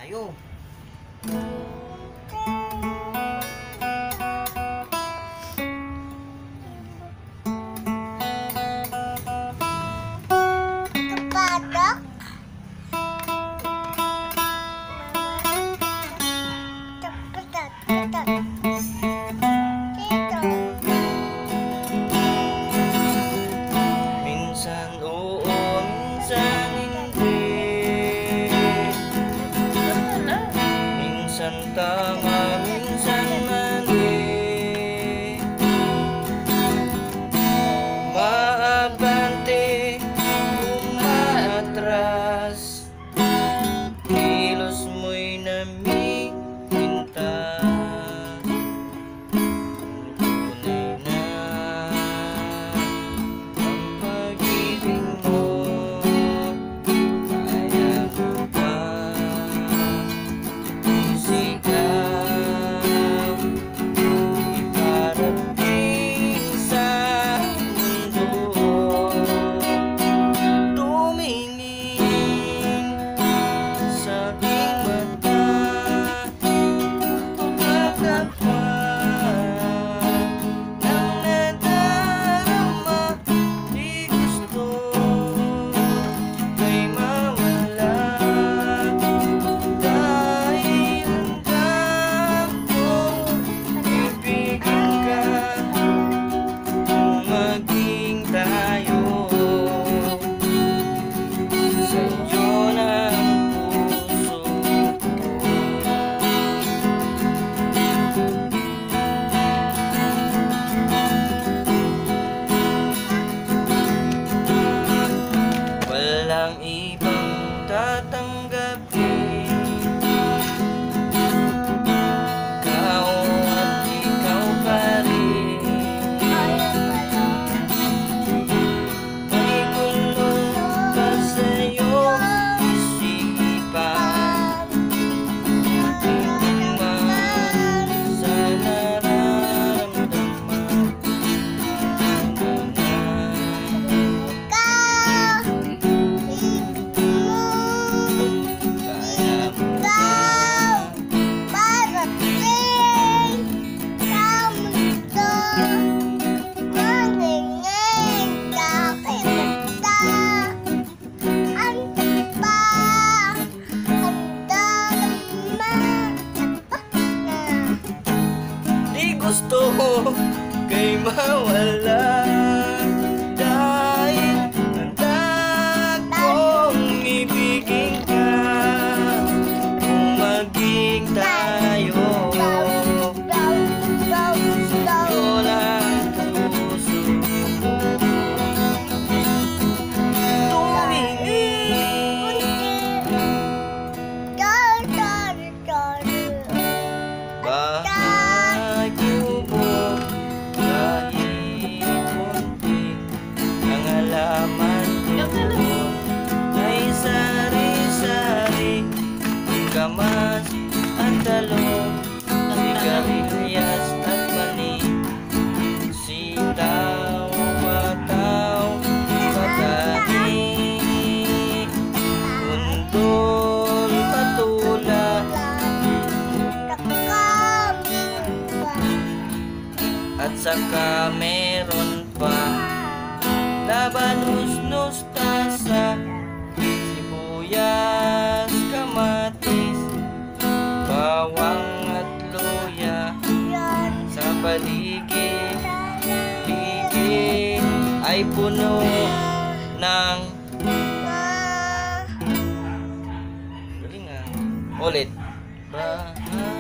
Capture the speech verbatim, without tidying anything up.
sayo. Kapatok. Kapatok. Kapatok. Dito. Minsan oo, minsan hindi. Minsan tama, minsan mali. Maabante, umaatras. Kilos mo'y namipintas. Tunay na ang pag-ibig mo. Kaya mo ba isigaw? Iparating sa mundo. Tumingin sa aking mata. Tumakapa ng nadarama. Di gusto kay mawala. Dahil hanggang ko ibigin ka. Kung maging tayo, sa'yo na ang puso ko. Walang ibang tatanggapin. Ikaw at ikaw pa rin. May kulong pa sa'yo isipan. Tingin man sa nararamdaman. Ikaw. Ibig mo. Kaya mo Ikaw. Parating sa mundo. Magingin ka kay basta. Ang pa. Ang darama. Na. di gusto kay mawala. Dahil handa kong ibigin ka. Kung maging tayo, sa'yo lang puso ko. Tumingin. Bahay kubo, kahit konti ang halaman ko ay sari-sari, kamas at talong, sigarilyas at mani, sitaw, bataw, patani, undol, patula, at saka meron pa labanos, mustasa, sibuyas, kamatis, bawang at luya. Sa paligid, ligid ay puno ng galing nga. Ulit. Bahay